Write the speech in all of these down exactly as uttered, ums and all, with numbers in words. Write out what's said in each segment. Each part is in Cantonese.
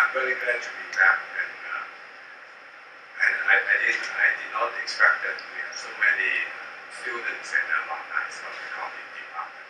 I'm very glad to be back, and uh, and I, I did I did not expect that we have so many students and alumni from the coffee department.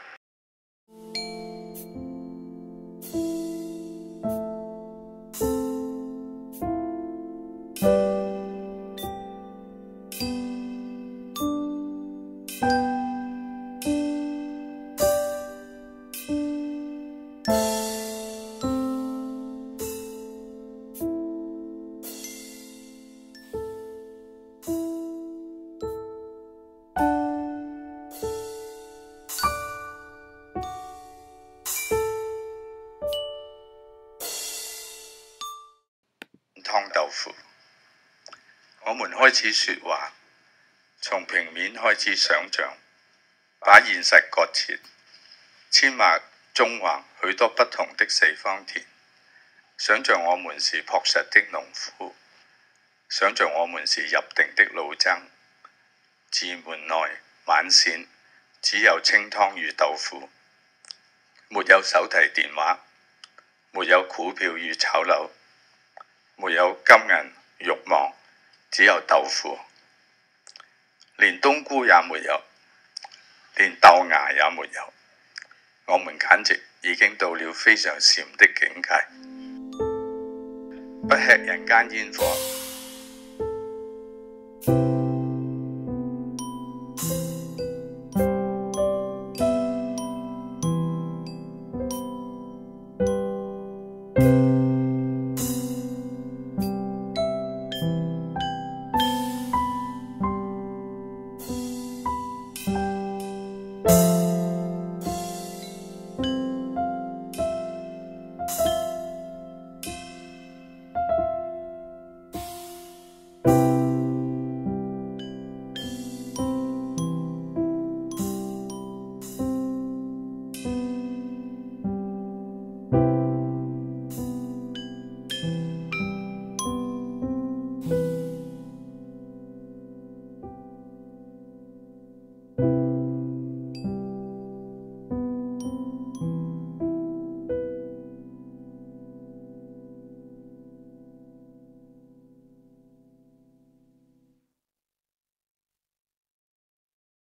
湯豆腐，我們開始說話，從平面開始想像，把現實割切，阡陌縱橫許多不同的四方田，想像我們是樸實的農夫，想像我們是入定的老僧，寺門內晚膳只有清湯與豆腐，沒有手提電話，沒有股票與炒樓，沒有金銀慾望，只有豆腐，連冬菇也沒有，連豆芽也沒有，我們簡直已經到了非常禪的境界。不吃人間煙火，